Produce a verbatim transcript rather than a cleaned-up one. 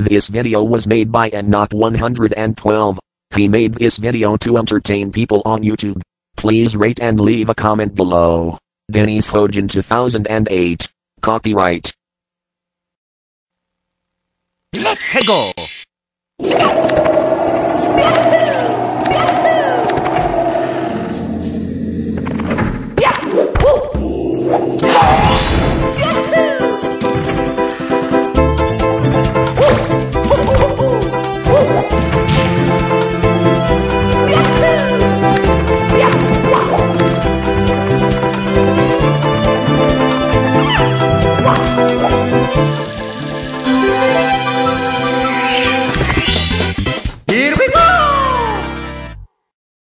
This video was made by Enoch one hundred twelve. He made this video to entertain people on YouTube. Please rate and leave a comment below. Dennis Hogan two thousand eight. Copyright. Let's go!